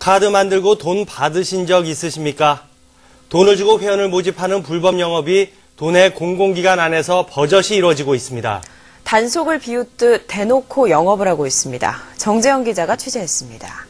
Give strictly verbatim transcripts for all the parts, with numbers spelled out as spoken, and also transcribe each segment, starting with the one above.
카드 만들고 돈 받으신 적 있으십니까? 돈을 주고 회원을 모집하는 불법 영업이 도내 공공기관 안에서 버젓이 이루어지고 있습니다. 단속을 비웃듯 대놓고 영업을 하고 있습니다. 정재영 기자가 취재했습니다.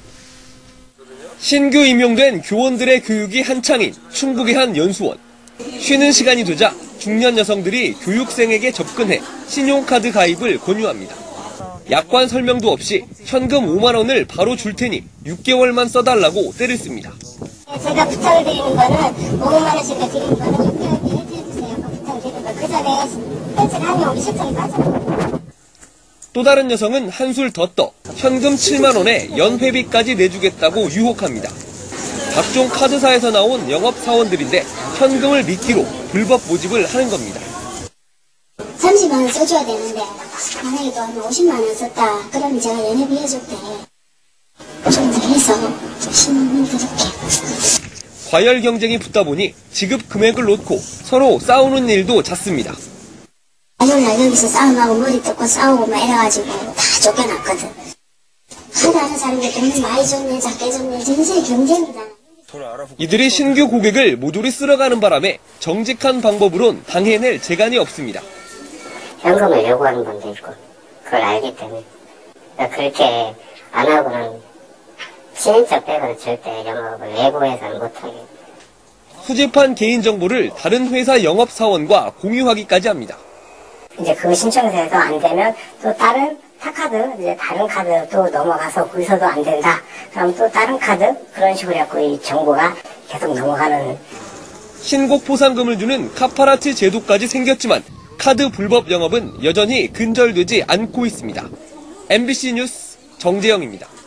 신규 임용된 교원들의 교육이 한창인 충북의 한 연수원. 쉬는 시간이 되자 중년 여성들이 교육생에게 접근해 신용카드 가입을 권유합니다. 약관 설명도 없이 현금 오만 원을 바로 줄 테니 육 개월만 써달라고 떼를 씁니다. 제가 부탁을 드리는 거는 오만 원씩 드리는 거는 육 개월 뒤에 해주세요. 부탁을 드리는 거. 그 전에 펜션 하면 우리 실적이 빠져요. 또 다른 여성은 한술 더 떠 현금 칠만 원에 연회비까지 내주겠다고 유혹합니다. 각종 카드사에서 나온 영업사원들인데 현금을 미끼로 불법 모집을 하는 겁니다. 삼십만 원 써줘야 되는데 만약에 또 한 오십만 원 썼다 그러면 제가 연회비 해줄게. 좀 더 해서 신문 드릴게. 과열 경쟁이 붙다 보니 지급 금액을 놓고 서로 싸우는 일도 잦습니다. 화요일날 여기서 싸움하고 머리 뜯고 싸우고 막 이래가지고 다 쫓겨났거든. 하다 하는 사람들 돈 많이 줬네 작게 줬네 전세 경쟁이다. 이들이 신규 고객을 모조리 쓸어가는 바람에 정직한 방법으론 당해낼 재간이 없습니다. 현금을 요구하는 분도 있고 그걸 알기 때문에 그렇게 안 하고는 진행적 빼고는 절대 영업을 외부에서는 못하게. 수집한 개인정보를 다른 회사 영업사원과 공유하기까지 합니다. 이제 그 신청서에도 안 되면 또 다른 타카드, 이제 다른 카드 또 넘어가서 거기서도 안 된다. 그럼 또 다른 카드 그런 식으로 해갖고 이 정보가 계속 넘어가는. 신고 포상금을 주는 카파라치 제도까지 생겼지만 카드 불법 영업은 여전히 근절되지 않고 있습니다. 엠비씨 뉴스 정재영입니다.